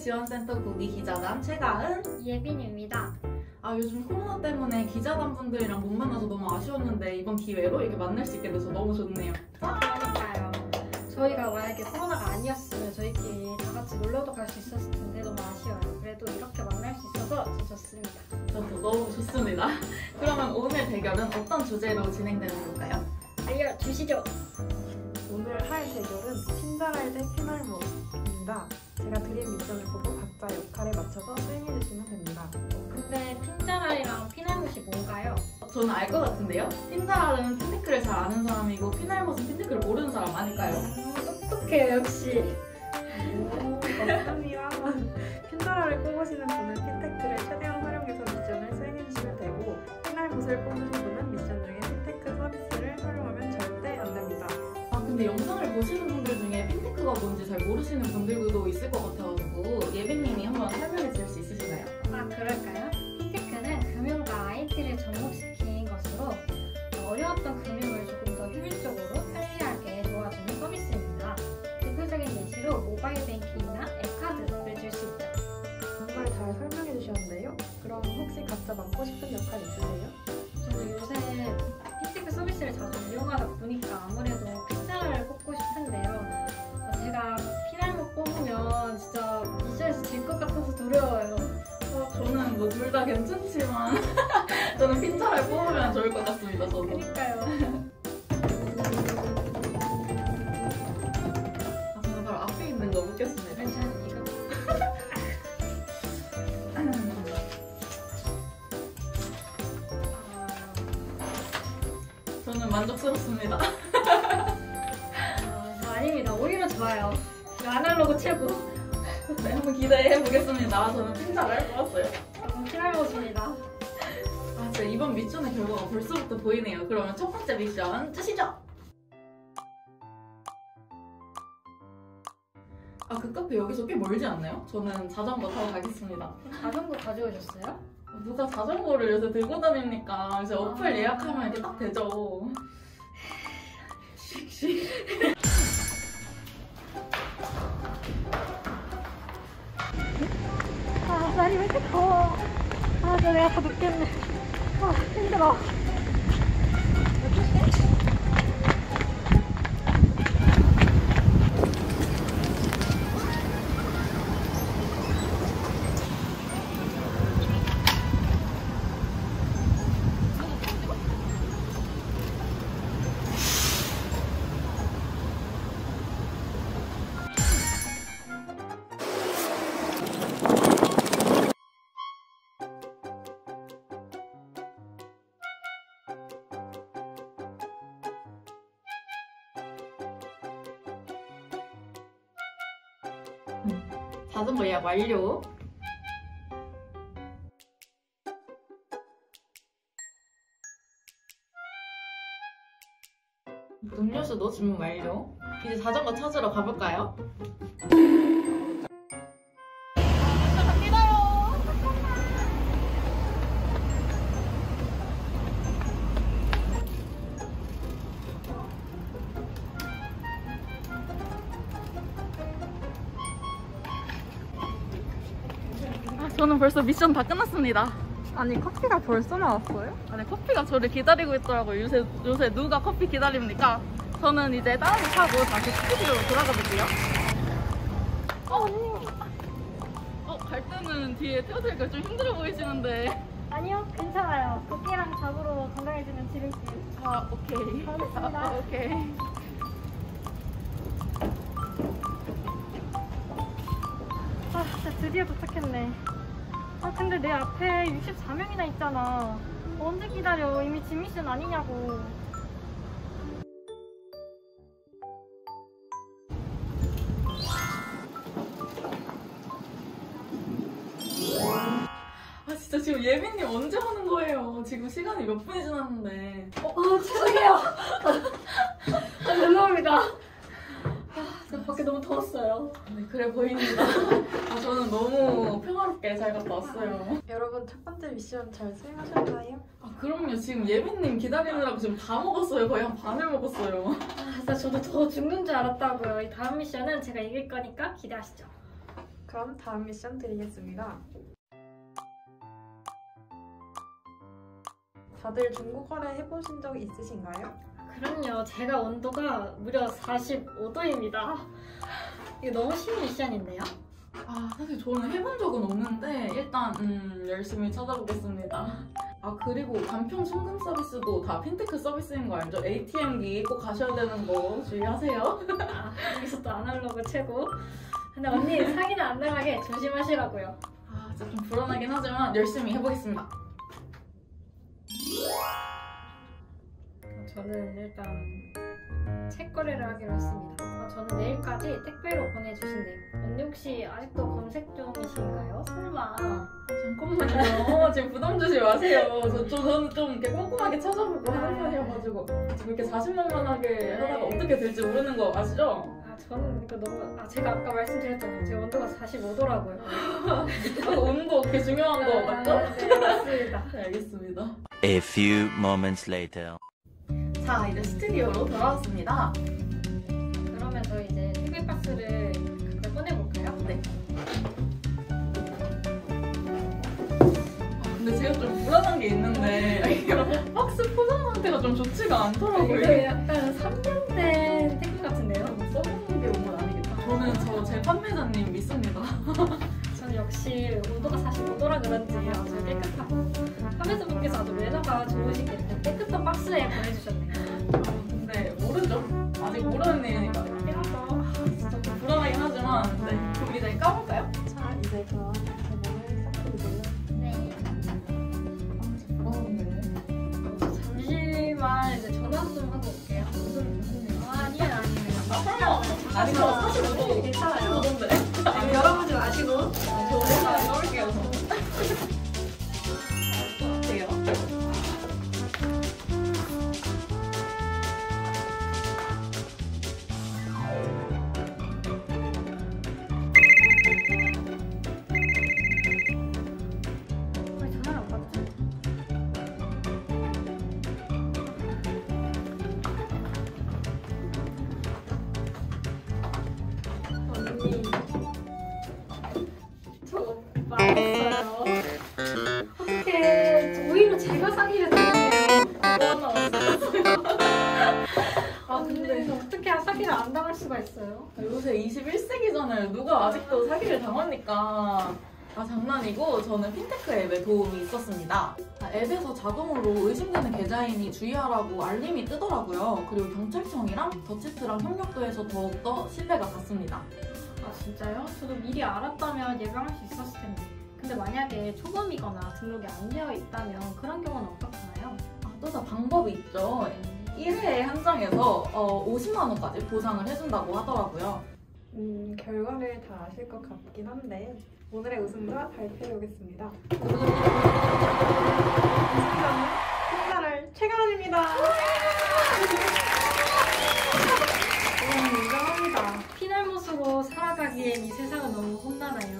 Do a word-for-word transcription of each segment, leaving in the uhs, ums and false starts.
지원센터 구기 기자단 최가은, 이예빈입니다. 아 요즘 코로나 때문에 기자단 분들이랑 못 만나서 너무 아쉬웠는데 이번 기회로 이렇게 만날 수 있게 돼서 너무 좋네요. 그러니까요. 저희가 만약에 코로나가 아니었으면 저희끼리 다 같이 놀러도 갈 수 있었을 텐데 너무 아쉬워요. 그래도 이렇게 만날 수 있어서 진짜 좋습니다. 저도 너무 좋습니다. 그러면 오늘 대결은 어떤 주제로 진행되는 걸까요? 알려주시죠. 오늘 할 대결은 핀자랄 대 피날모입니다. 제가 드린 미션을 보고 각자 역할에 맞춰서 수행해주시면 됩니다. 근데 핀자랄이랑 피날못이 뭔가요? 저는 알 것 같은데요? 핀자랄은 핀테크를 잘 아는 사람이고 피날못은 핀테크를 모르는 사람 아닐까요? 음, 똑똑해요 역시. 오, 감사합니다. 핀자랄을 뽑으시는 분은 핀테크를 최대한 활용해서 미션을 수행해주시면 되고, 피날못을 뽑으신 분은 미션 중에 핀테크 서비스를 활용하면 절대 안 됩니다. 아 근데 영상을 보시는 분들 중에 핀테크가 뭔지 잘 모르시는 분들도 있을 것 같아가지고 예빈님이 한번 설명해 주실 수 있으신가요? 아 그럴까요? 핀테크는 금융과 아이티를 접목시킨 것으로 어려웠던 금융을 조금 더 효율적으로 편리하게 도와주는 서비스입니다. 대표적인 예시로 모바일 뱅킹이나 앱카드를 줄 수 있죠. 정말 잘 설명해 주셨는데요. 그럼 혹시 각자 맡고 싶은 역할 있으세요? 저도 요새 핀테크 서비스를 자주 이용하다 보니까 아무래도 핀자랄을 뽑고 싶은데요. 제가 피날못 뽑으면 진짜 미션에서 질 것 같아서 두려워요. 어, 저는 뭐 둘 다 괜찮지만 저는 핀자랄 뽑으면 좋을 것 같습니다. 저도. 그러니까요. 아, 저는 바로 앞에 있는 거 묻겠습니다. 괜찮 이거. 저는 만족스럽습니다. 아, 저 아닙니다. 오히려 좋아요. 이거 아날로그 최고. 네, 한번 기대해 보겠습니다. 저는 핀자랄 뽑았어요. 저는 피날못입니다. 아, 진짜 이번 미션의 결과가 벌써부터 보이네요. 그러면 첫 번째 미션 주시죠. 아, 그 카페 여기서 꽤 멀지 않나요? 저는 자전거 타고 가겠습니다. 자전거 가져오셨어요? 누가 자전거를 요새 들고 다닙니까? 이제 어플 아. 예약하면 이렇게 딱 되죠. 씩씩. 아, 날이 왜 이렇게 더워. 아, 저 내가 더 눕겠네. 아, 힘들어. 자전거 예약 완료. 음료수도 주문 완료. 이제 자전거 찾으러 가볼까요? 저는 벌써 미션 다 끝났습니다. 아니, 커피가 벌써 나왔어요? 아니 커피가 저를 기다리고 있더라고요. 요새, 요새 누가 커피 기다립니까? 저는 이제 다른 거 타고 다시 스튜디오로 돌아가 볼게요. 어, 언니! 어, 갈 때는 뒤에 태워드리니까 좀 힘들어 보이시는데. 아니요, 괜찮아요. 도끼랑 잡으러 건강해지는 지름길. 아, 오케이. 알겠습니다. 아, 오케이. 아, 진짜 드디어 도착했네. 아, 근데 내 앞에 육십사 명이나 있잖아. 언제 기다려? 이미 진 미션 아니냐고. 아, 진짜 지금 예빈님 언제 오는 거예요? 지금 시간이 몇 분이 지났는데. 어, 아, 죄송해요. 아, 죄송합니다. 아, 밖에 너무 더웠어요. 네, 그래 보입니다. 아, 저는 너무 평화롭게 잘 갔다 왔어요. 여러분, 첫 번째 미션 잘 수행하셨나요? 아, 그럼요. 지금 예빈님 기다리느라고 지금 다 먹었어요. 거의 한 반을 먹었어요. 아, 진짜 저도 더 죽는 줄 알았다고요. 이 다음 미션은 제가 이길 거니까 기대하시죠. 그럼 다음 미션 드리겠습니다. 다들 중국어를 해보신 적 있으신가요? 그럼요. 제가 온도가 무려 사십오 도입니다. 이거 너무 쉬운 미션인데요? 아, 사실 저는 해본 적은 없는데 일단 음, 열심히 찾아보겠습니다. 아, 그리고 간편 송금 서비스도 다 핀테크 서비스인 거 알죠? 에이티엠기 꼭 가셔야 되는 거 주의하세요. 아, 여기서 또 아날로그 최고. 근데 언니 사기는 안 나가게 조심하시라고요. 아, 진짜 좀 불안하긴 하지만 열심히 해보겠습니다. 저는 일단 책 거래를 하기로 했습니다. 어, 저는 내일까지 택배로 보내주신대요. 언니 혹시 아직도 검색 중이신가요? 설마. 잠깐만요. 지금 부담 주지 마세요. 저, 저, 저는 좀 이렇게 꼼꼼하게 찾아보고 하는 편이어가지고 지금 이렇게 자신만만하게 하다가 어떻게 될지 모르는 거 아시죠? 아 저는 이거 너무 아 제가 아까 말씀드렸잖아요. 제 온도가 사십오 도라고요. 아, 온도 되게 중요한 거 맞죠? 네, 맞습니다. 네, 알겠습니다. A few moments later. 자, 이제 스튜디오로 돌아왔습니다. 그러면 저희 이제 택배 박스를 각각 꺼내볼까요? 네. 근데 제가 좀 불안한 게 있는데 이게 박스 포장 상태가 좀 좋지가 않더라고요. 이거 약간 삼 년 된 택배 같은데요? 써보는 게 온 건 아니겠다. 저는 저 제 판매자님 믿습니다. 저는 역시 온도가 사십오 도라 그런지 아주 깨끗하고 판매자분께서 아주 매너가 좋으시게 깨끗한 박스에 보내주셨네요. 아, 근데 모르죠. 아직 모르는 일이니까. 하죠. 진짜 좀 불안하긴 하지만 네. 그럼 이제 까볼까요? 자, 이제 그럼 대본을 시작해볼게요. 네. 아, 불안한데. 잠시만 이제 전화 좀 하고 올게요. 무슨 무슨 일? 아, 아니에요 아니에요. 아, 설마. 아니, 저 사십오 도. 괜찮아요. 사십오 도인데. 아, 열어보지 마시고. 저 오늘 써볼게요. 어때요? 왜 전화를 안 받지? 언니, 저 망했어요. 어떡해. 오히려 제가 사기를 당했네요. 뭐 하나 없었어요. 아 근데 어떻게 사기를 안 당할 수가 있어요? 요새 이십일 세기잖아요. 누가 아직도 사기를 당합니까? 아, 장난이고 저는 핀테크 앱에 도움이 있었습니다. 아, 앱에서 자동으로 의심되는 계좌인이 주의하라고 알림이 뜨더라고요. 그리고 경찰청이랑 더치트랑 협력도 해서 더욱더 신뢰가 갔습니다. 아 진짜요? 저도 미리 알았다면 예방할 수 있었을 텐데. 근데 만약에 초범이거나 등록이 안 되어 있다면 그런 경우는 어떡하나요? 아, 또 다 방법이 있죠. 일 회에 한 장에서 어, 오십만 원까지 보상을 해준다고 하더라고요. 음, 결과를 다 아실 것 같긴 한데 오늘의 우승자 발표해보겠습니다. 우승자는 핀나랄 최가은입니다. 저는 인정합니다. 피날못으로 살아가기엔 이 세상은 너무 험난해요.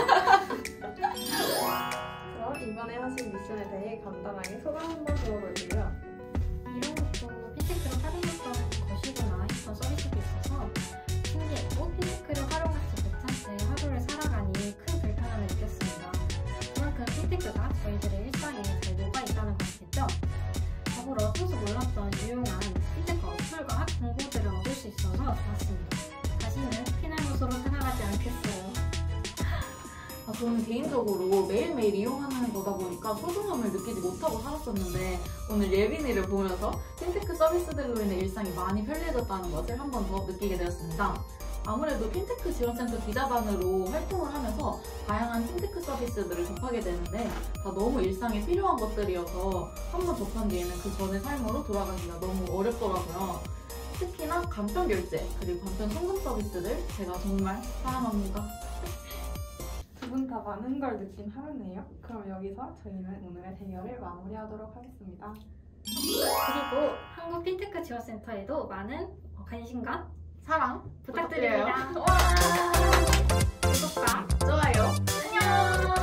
그럼 이번에 하신 미션에 대해 간단하게 소감 한번 들어볼게요. 이런 것도 핀테크를 활용했던 것이구나 했던 서비스도 있어서 신기했고 핀테크를 활용하지 못한 채 하루를 살아가니 큰 불편함을 느꼈습니다. 그만큼 핀테크가 저희들의 일상에 잘 녹아있다는 것이겠죠? 더불어 평소 몰랐던 유용한 핀테크 어플과 정보들을 얻을 수 있어서 좋았습니다. 다시는 피날못으로 살아가지 않겠어요. 아, 저는 개인적으로 매일매일 이용하는 거다 보니까 소중함을 느끼지 못하고 살았었는데 오늘 예빈이를 보면서 핀테크 서비스들로 인해 일상이 많이 편리해졌다는 것을 한 번 더 느끼게 되었습니다. 아무래도 핀테크 지원센터 기자단으로 활동을 하면서 다양한 핀테크 서비스들을 접하게 되는데 다 너무 일상에 필요한 것들이어서 한 번 접한 뒤에는 그 전의 삶으로 돌아가기가 너무 어렵더라고요. 특히나 간편 결제 그리고 간편 송금 서비스들 제가 정말 사랑합니다. 두 분 다 많은 걸 느낀 하루네요. 그럼 여기서 저희는 오늘의 대결을 마무리하도록 하겠습니다. 그리고 한국 핀테크 지원센터에도 많은 관심과 사랑 부탁드립니다. 부탁드려요. 와! 구독과 좋아요. 안녕!